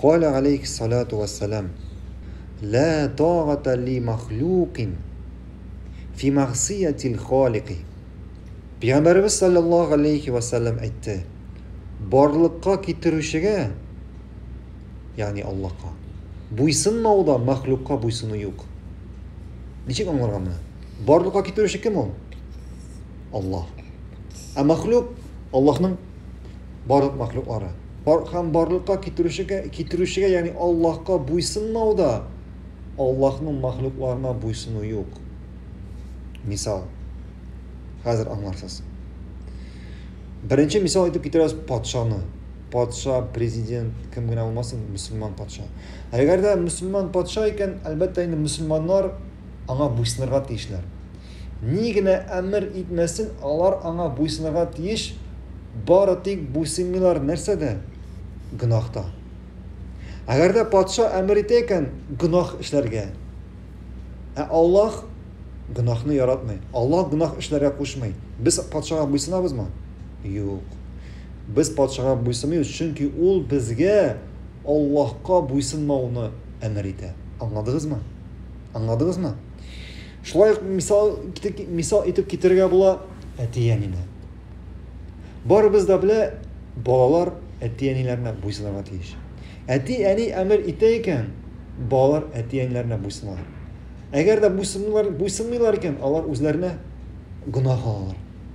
قال عليه الصلاة والسلام لا طاعة لمخلوق في معصية الخالق. Peygamberimiz sallallahu aleyhi ve sellem aytdi. Barlıkka kitirişige, yani Allah'a buйсынмауда mahlukka buйсыну yok. Ничек аңларга моны? Барлыкка китерүче кем ул? Аллаһ. Ә махлук Аллаһның барлык махлуклары. Һәм барлыкка китерүчегә, ягъни Аллаһка буйсынмауда Аллаһның махлукларына буйсыну юк. Мисал. Хәзер аңларсыз. Беренче мисал итеп китерәбез патшаны. Патша, президент, кем генә булмасын, мөселман патша. Әгәр дә мөселман патша икән, әлбәттә инде мөселманнар аңа буйсынырга тиешләр. Ни генә әмер итмәсен, алар аңа буйсынырга тиеш. Бары тик буйсынмыйлар нәрсәдә? Гынахта. Әгәр дә патша әмер итә икән, гынах эшләргә. Ә Аллаһ гынахны яратмый. Аллаһ гынах эшләргә кушмый. Без патшага буйсынабызмы? Юк. Без патшага буйсынмыйбыз, чөнки ул безгә Аллаһка буйсынмауны әмер итә. Аңладыгызмы? Аңладыгызмы? Шулай мисал итеп китергә була әти-әнине. Барыбыз да белә, балалар әти-әниләренә буйсынырга тиеш. Әти-әни әмер итә икән, балалар әти-әниләренә буйсыналар. Әгәр дә буйсынмыйлар икән, алар үзләренә гынах алалар.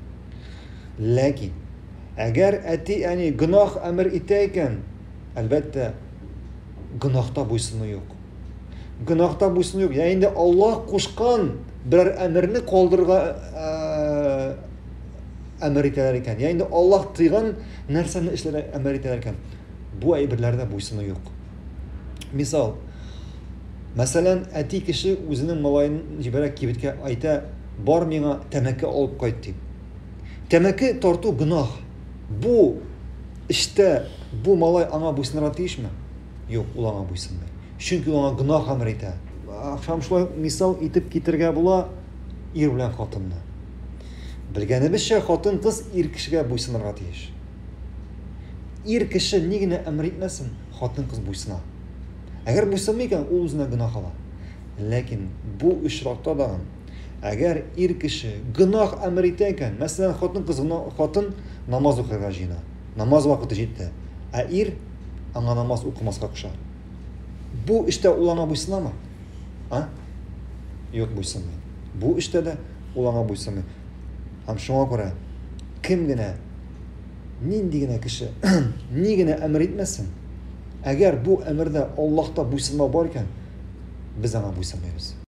Ләкин әгәр әти-әни гынах әмер итә икән, әлбәттә гынахта буйсыну юк. Гынахта буйсыну юк. Яни инде Аллаһ кушкан берәр әмерне калдырырга әмер итәләр икән. Яни инде Аллаһ тыйган нәрсәне эшләргә әмер итәләр икән. Бу әйберләрдә буйсыну юк. Мисал, мәсәлән, әти кеше үзенең малаен җибәрә кибеткә, әйтә, бар миңа тәмәке алып кайт дип. Тәмәке тарту гынах. Бу эштә бу малай аңа буйсынырга тиешме? Юк, ул аңа буйсынмый. Чөнки ул аңа гынах әмер итә. Һәм шулай мисал итеп китергә була ир белән хатынны. Белгәнебезчә, хатын кыз ир кешегә буйсынырга тиеш. Ир кеше ни генә әмер итмәсен, хатын кыз буйсына. Әгәр буйсынмый икән, ул үзенә гынах ала. Ләкин бу очракта да әгәр ир кеше гынах әмер итә икән, мәсәлән, хатын намаз укырга җыена. Намаз вакыты җитте. Ә ир аңа намаз укымаска куша. Бу эштә ул аңа буйсынамы? Юк, буйсынмый. Бу эштә дә ул аңа буйсынмый. Һәм шуңа күрә кем генә, нинди генә кеше ни генә әмер итмәсен, әгәр бу әмердә Аллаһта буйсынмау бар икән, без аңа буйсынмыйбыз.